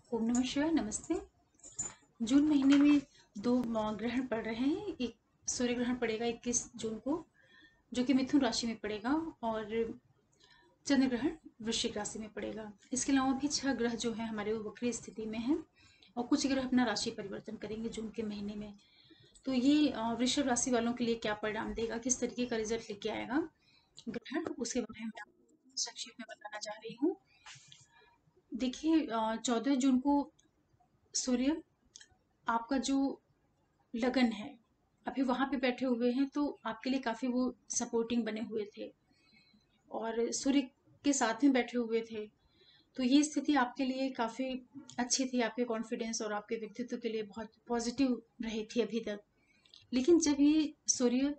ओम नमः शिवाय। नमस्ते। जून महीने में दो ग्रहण पड़ रहे हैं। एक सूर्य ग्रहण पड़ेगा 21 जून को, जो कि मिथुन राशि में पड़ेगा, और चंद्र ग्रहण वृश्चिक राशि में पड़ेगा। इसके अलावा भी 6 ग्रह जो है हमारे वो वक्री स्थिति में हैं, और कुछ ग्रह अपना राशि परिवर्तन करेंगे जून के महीने में। तो ये वृषभ राशि वालों के लिए क्या परिणाम देगा, किस तरीके का रिजल्ट लेके आएगा ग्रहण, उसके बारे में मैं आपको संक्षेप में बताना चाह रही हूँ। देखिए, 14 जून को सूर्य आपका जो लगन है, अभी वहां पे बैठे हुए हैं, तो आपके लिए काफी वो सपोर्टिंग बने हुए थे और सूर्य के साथ में बैठे हुए थे। तो ये स्थिति आपके लिए काफी अच्छी थी, आपके कॉन्फिडेंस और आपके व्यक्तित्व के लिए बहुत पॉजिटिव रही थी अभी तक। लेकिन जब ये सूर्य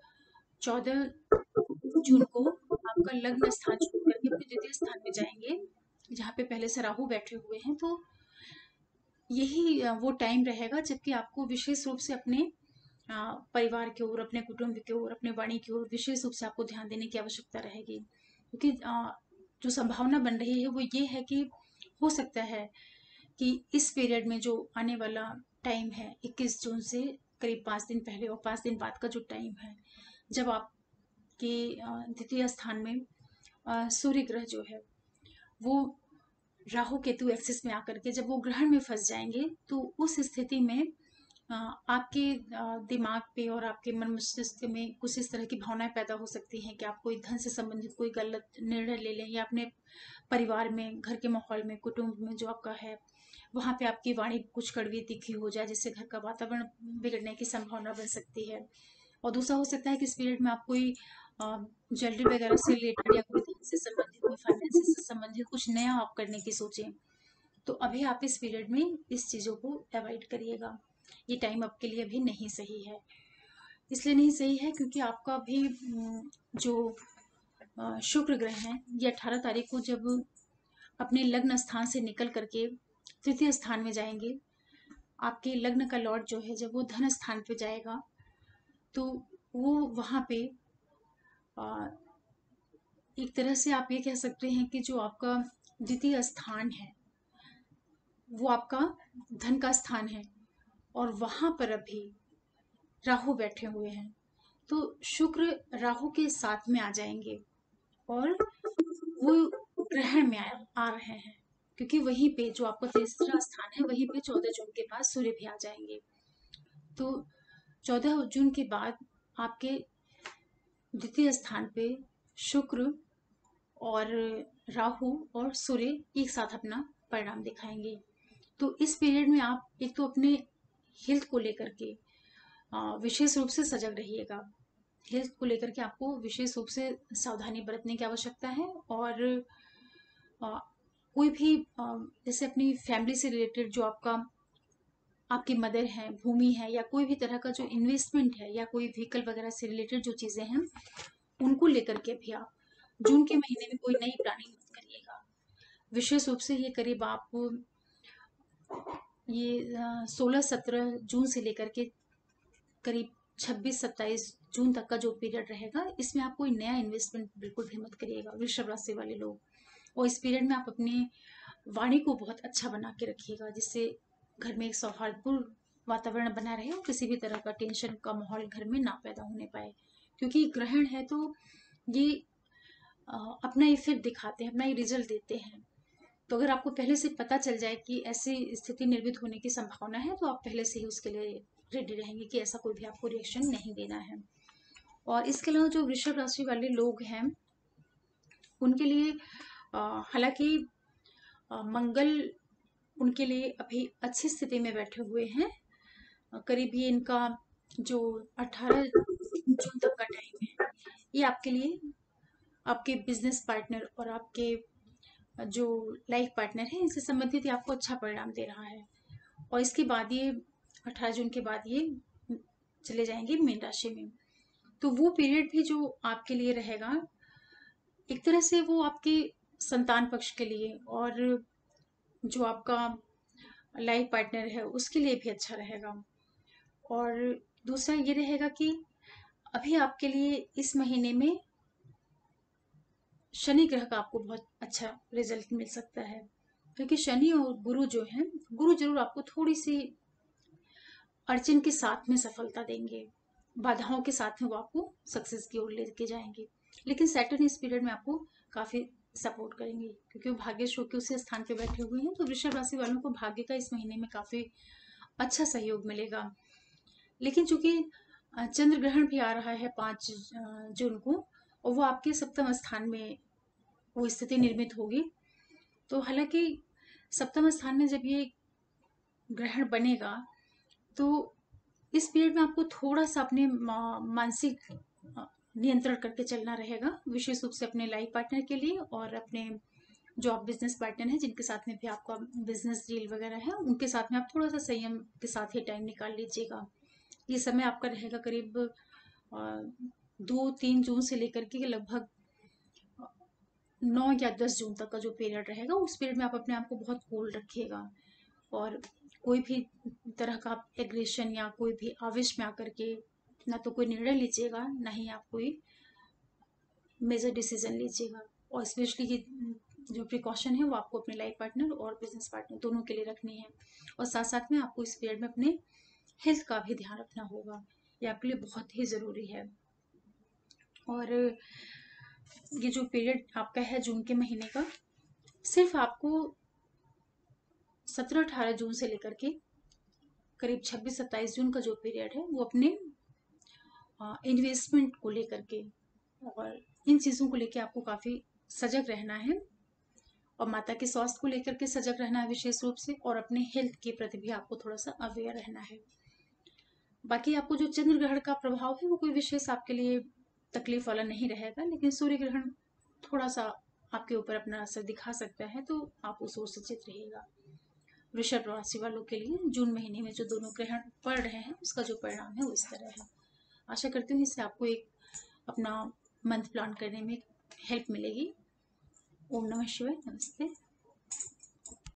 14 जून को आपका लग्न स्थान छोड़ करके अपने द्वितीय स्थान में जाएंगे, जहाँ पे पहले से राहु बैठे हुए हैं, तो यही वो टाइम रहेगा जबकि आपको विशेष रूप से अपने परिवार की ओर, अपने कुटुंब की ओर, अपने वाणी की ओर विशेष रूप से आपको ध्यान देने की आवश्यकता रहेगी। क्योंकि जो संभावना बन रही है वो ये है कि हो सकता है कि इस पीरियड में जो आने वाला टाइम है 21 जून से करीब 5 दिन पहले और 5 दिन बाद का जो टाइम है, जब आपके द्वितीय स्थान में सूर्य ग्रह जो है वो राहु केतु एक्सिस में आकर के जब वो ग्रहण में फंस जाएंगे, तो उस स्थिति में आपके दिमाग पे और आपके मन मस्तिष्क में कुछ इस तरह की भावनाएं पैदा हो सकती हैं कि आप कोई धन से संबंधित कोई गलत निर्णय ले लें, या अपने परिवार में, घर के माहौल में, कुटुंब में जो आपका है वहां पे आपकी वाणी कुछ कड़वी तीखी हो जाए, जिससे घर का वातावरण बिगड़ने की संभावना बन सकती है। और दूसरा हो सकता है कि इस पीरियड में आप कोई ज्वेलरी वगैरह से रिलेटेड या कोई धन से संबंधित, कोई फाइनेंस से संबंधित कुछ नया आप करने की सोचें। तो अभी आप इस पीरियड में इस चीज़ों को अवॉइड करिएगा। ये टाइम आपके लिए अभी नहीं सही है। इसलिए नहीं सही है क्योंकि आपका अभी जो शुक्र ग्रह है, ये 18 तारीख को जब अपने लग्न स्थान से निकल करके तृतीय स्थान में जाएंगे, आपके लग्न का लॉर्ड जो है जब वो धन स्थान पे जाएगा, तो वो वहां पे एक तरह से आप ये कह सकते हैं कि जो आपका द्वितीय स्थान है वो आपका धन का स्थान है, और वहां पर अभी राहु बैठे हुए हैं। तो शुक्र राहु के साथ में आ जाएंगे और वो ग्रहण में आ रहे हैं, क्योंकि वहीं पे जो आपका तीसरा स्थान है वहीं पे 14 जून के बाद सूर्य भी आ जाएंगे। तो 14 जून के बाद आपके द्वितीय स्थान पे शुक्र और राहु और सूर्य एक साथ अपना परिणाम दिखाएंगे। तो इस पीरियड में आप एक तो अपने हेल्थ को लेकर के विशेष रूप से सजग रहिएगा। हेल्थ को लेकर के आपको विशेष रूप से सावधानी बरतने की आवश्यकता है। और आ, कोई भी जैसे अपनी फैमिली से रिलेटेड जो आपकी मदर है, भूमि है, या कोई भी तरह का जो इन्वेस्टमेंट है, या कोई व्हीकल वगैरह से रिलेटेड जो चीजें हैं, उनको लेकर के भी आप जून के महीने में कोई नई प्लानिंग मत करिएगा। विशेष रूप से ये करीब आप ये 16-17 जून से लेकर के करीब 26-27 जून तक का जो पीरियड रहेगा, इसमें आप कोई नया इन्वेस्टमेंट बिल्कुल भी मत करिएगा वृषभ राशि वाले लोग। और इस पीरियड में आप अपने वाणी को बहुत अच्छा बना के रखिएगा, जिससे घर में एक सौहार्दपूर्ण वातावरण बना रहे और किसी भी तरह का टेंशन का माहौल घर में ना पैदा होने पाए। क्योंकि ग्रहण है तो ये अपना इफेक्ट दिखाते हैं, अपना ही रिजल्ट देते हैं। तो अगर आपको पहले से पता चल जाए कि ऐसी स्थिति निर्मित होने की संभावना है, तो आप पहले से ही उसके लिए रेडी रहेंगे कि ऐसा कोई भी आपको रिएक्शन नहीं देना है। और इसके अलावा जो वृषभ राशि वाले लोग हैं उनके लिए हालांकि मंगल उनके लिए अभी अच्छी स्थिति में बैठे हुए हैं। करीब ये इनका जो 18 जून तक का टाइम है, ये आपके लिए, आपके बिजनेस पार्टनर और आपके जो लाइफ पार्टनर है, इनसे संबंधित ये आपको अच्छा परिणाम दे रहा है। और इसके बाद ये 18 जून के बाद ये चले जाएंगे मीन राशि में। तो वो पीरियड भी जो आपके लिए रहेगा, एक तरह से वो आपके संतान पक्ष के लिए और जो आपका लाइफ पार्टनर है उसके लिए भी अच्छा रहेगा। और दूसरा ये रहेगा कि अभी आपके लिए इस महीने में शनि ग्रह का आपको बहुत अच्छा रिजल्ट मिल सकता है। क्योंकि शनि और गुरु जो है, गुरु जरूर आपको थोड़ी सी अड़चन के साथ में सफलता देंगे, बाधाओं के साथ में वो आपको सक्सेस की ओर लेके जाएंगे। लेकिन सैटर्न इस पीरियड में आपको काफी सपोर्ट करेंगे, क्योंकि वो भाग्येश होकर उसी स्थान पे बैठे हुए हैं। तो वृषभ राशि वालों को भाग्य का इस महीने में काफी अच्छा सहयोग मिलेगा। लेकिन चूंकि चंद्र ग्रहण भी आ रहा है 5 जून को, और वो आपके सप्तम स्थान में वो स्थिति निर्मित होगी। तो हालांकि सप्तम स्थान में जब ये ग्रहण बनेगा, तो इस पीरियड में आपको थोड़ा सा अपने मानसिक नियंत्रण करके चलना रहेगा, विशेष रूप से अपने लाइफ पार्टनर के लिए और अपने जो आप बिजनेस पार्टनर हैं जिनके साथ में भी आपका बिजनेस डील वगैरह है, उनके साथ में आप थोड़ा सा संयम के साथ ही टाइम निकाल लीजिएगा। ये समय आपका रहेगा करीब 2-3 जून से लेकर के लगभग 9 या 10 जून तक का जो पीरियड रहेगा, उस पीरियड में आप अपने आप को बहुत कूल रखिएगा, और कोई भी तरह का आप एग्रेशन या कोई भी आवेश में आकर के ना तो कोई निर्णय लीजिएगा, ना ही आप कोई मेजर डिसीजन लीजिएगा। और स्पेशली ये जो प्रिकॉशन है वो आपको अपने लाइफ पार्टनर और बिजनेस पार्टनर दोनों के लिए रखनी है। और साथ साथ में आपको इस पीरियड में अपने हेल्थ का भी ध्यान रखना होगा, ये आपके लिए बहुत ही ज़रूरी है। और ये जो पीरियड आपका है जून के महीने का, सिर्फ आपको 17-18 जून से लेकर के करीब 26-27 जून का जो पीरियड है वो अपने इन्वेस्टमेंट को लेकर के और इन चीज़ों को लेकर आपको काफ़ी सजग रहना है, और माता के स्वास्थ्य को लेकर के सजग रहना है विशेष रूप से, और अपने हेल्थ के प्रति भी आपको थोड़ा सा अवेयर रहना है। बाकी आपको जो चंद्र ग्रहण का प्रभाव है वो कोई विशेष आपके लिए तकलीफ वाला नहीं रहेगा, लेकिन सूर्य ग्रहण थोड़ा सा आपके ऊपर अपना असर दिखा सकता है, तो आप उस ओर सचेत रहिएगा। वृषभ राशि वालों के लिए जून महीने में जो दोनों ग्रहण पड़ रहे हैं उसका जो परिणाम है वो इस तरह है। आशा करती हूँ इससे आपको एक अपना मंथ प्लान करने में हेल्प मिलेगी। ओम नमः शिवाय। नमस्ते।